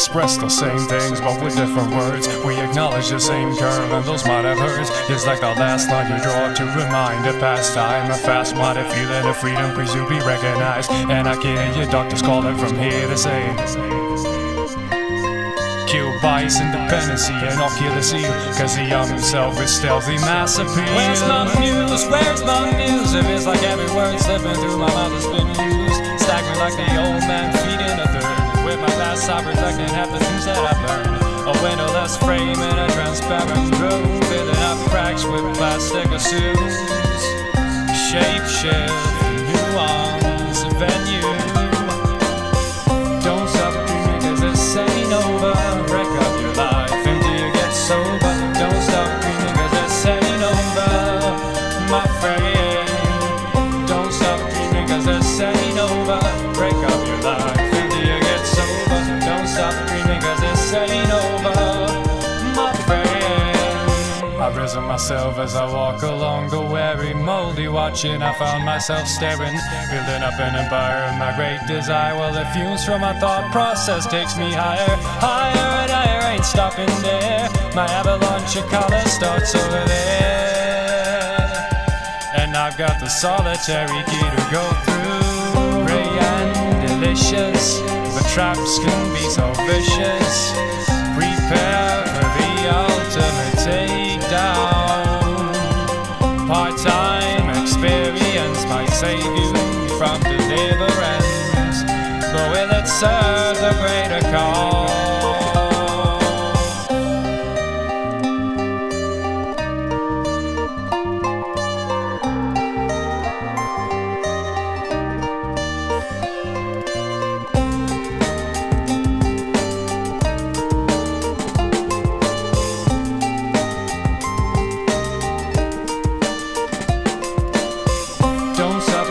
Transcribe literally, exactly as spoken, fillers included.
express the same things, but with different words. We acknowledge the same curve, and those might have hurts. It's like the last line you draw to remind a past time. A fast-minded feeling of freedom, please you be recognized. And I can hear your doctors calling from here to say, kill bias, independency, and I'll kill the seal, cause the young himself is stealthy mass appeal. Where's my muse? Where's my muse? If it's like every word slipping through my mouth has been used, staggering like the old man feeding a third. With my past I reflecting half the things that I've learned. A windowless frame in a transparent room, filling up cracks with plastic assumes. Shape shift, nuance, venue. Don't stop dreaming cause this ain't over. Break up your life until you get sober. Don't stop dreaming cause this ain't over, my friend. Don't stop dreaming cause this ain't over. Break up your life until you get sober. Don't stop dreaming cause this ain't over, my friend. I've risen myself as I walk along the weary, moldy watching. I found myself staring, building up an empire of my great desire. Well, the fumes from my thought process takes me higher, higher and higher, ain't stopping there. My avalanche of color starts over there, and I've got the solitary key to go through. Ray and delicious, but traps can be so vicious. Prepare for the ultimate takedown. Part-time experience might save you from deliverance, but will it serve the greater cause? Don't stop